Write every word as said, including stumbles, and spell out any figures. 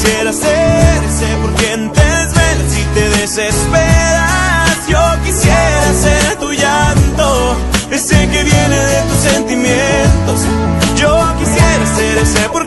quisiera ser ese por quien te desvelas y te desesperas. Yo quisiera ser tu llanto, ese que viene de tus sentimientos. Yo quisiera ser ese por